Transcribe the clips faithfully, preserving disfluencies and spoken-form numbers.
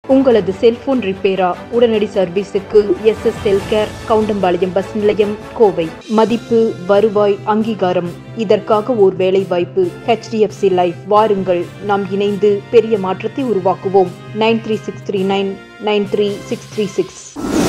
உங்களது செல்போன் ரிப்பேரா? உடனடி சர்வீஸுக்கு S S Cellcare, Goundampalayam bus நிலையம், கோவை. மதிப்பு, வருவாய், அங்கீகாரம். இதற்காக ஓர் வேலை வாய்ப்பு. H D F C life. வாருங்கள், நாம் இணைந்து பெரிய மாற்றத்தை உருவாக்குவோம். Nine three six three nine nine three six three six.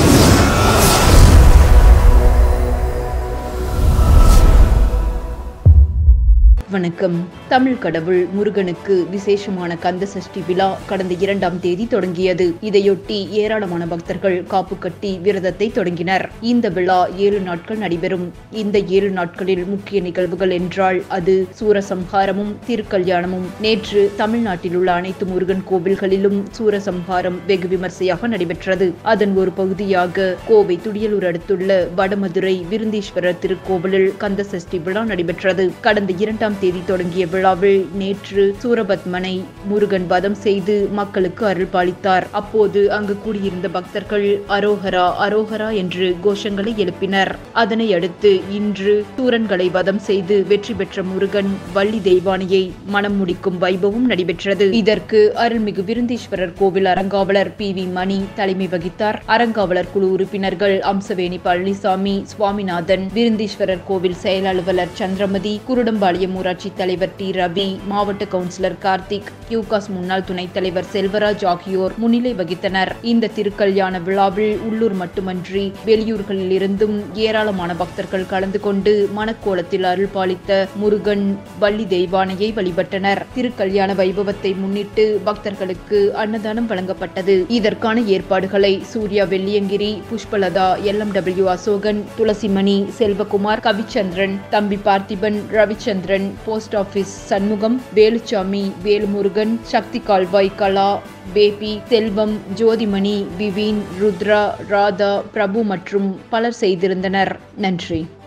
வணக்கம். தமிழ் கடவுள் முருகனுக்கு விசேஷமான கந்த சஷ்டி விழா கடந்த இரண்டாம் தேதி தொடங்கியது. இதையொட்டி ஏராளமான பக்தர்கள் காப்பு கட்டி விரதத்தை தொடங்கினர். இந்த விழா ஏழு நாட்கள் நடைபெறும். இந்த ஏழு நாட்களில் முக்கிய நிகழ்வுகள் என்றால் அது சூரசம்ஹாரமும் திருக்கல்யாணமும். நேற்று தமிழ்நாட்டில் உள்ள அனைத்து முருகன் கோவில்களிலும் சூரசம்ஹாரம் வெகு விமர்சையாக நடைபெற்றது. அதன் ஒரு பகுதியாக கோவை துடியலூர் அடுத்துள்ள வடமதுரை விருந்தீஸ்வரர் திருக்கோவிலில் கந்த சஷ்டி விழா நடைபெற்றது. கடந்த இரண்டாம் தேதி தொடங்கிய விழாவில் நேற்று சூரபத்மனை முருகன் வதம் செய்து மக்களுக்கு அருள் பாலித்தார். அப்போது அங்கு கூடியிருந்த பக்தர்கள் அரோகரா அரோகரா என்று கோஷங்களை எழுப்பினர். அதனை அடுத்து இன்று சூரன்களை வதம் செய்து வெற்றி பெற்ற முருகன் வள்ளி தெய்வானையை மனம் முடிக்கும் வைபவம் நடைபெற்றது. இதற்கு அருள்மிகு விருந்தீஸ்வரர் கோவில் அறங்காவலர் பி வி மணி தலைமை வகித்தார். அறங்காவலர் குழு உறுப்பினர்கள் அம்சவேணி பழனிசாமி, சுவாமிநாதன், விருந்தீஸ்வரர் கோவில் செயல் அலுவலர் சந்திரமதி, குருடம்பாளையம் ஊராட்சி தலைவர் டி ரவி, மாவட்ட கவுன்சிலர் கார்த்திக், யூகாஸ் முன்னாள் துணைத் தலைவர் செல்வராஜ் ஆகியோர் முன்னிலை வகித்தனர். இந்த திருக்கல்யாண விழாவில் உள்ளூர் மட்டுமன்றி வெளியூர்களில் இருந்தும் ஏராளமான பக்தர்கள் கலந்து கொண்டு மணக்கோலத்தில் அருள் பாலித்த முருகன் வள்ளி தெய்வானையை வழிபட்டனர். திருக்கல்யாண வைபவத்தை முன்னிட்டு பக்தர்களுக்கு அன்னதானம் வழங்கப்பட்டது. இதற்கான ஏற்பாடுகளை சூர்யா வெள்ளியங்கிரி, புஷ்பலதா, எல் எம் டபிள்யூ அசோகன், துளசிமணி, செல்வகுமார், கவிச்சந்திரன், தம்பி பார்த்திபன், ரவிச்சந்திரன், போஸ்ட் ஆபீஸ் சண்முகம், வேலுச்சாமி, வேலுமுருகன், சக்தி கால்வாய் கலா, பேபி, செல்வம், ஜோதிமணி, விவீன், ருத்ரா, ராதா, பிரபு மற்றும் பலர் செய்திருந்தனர். நன்றி.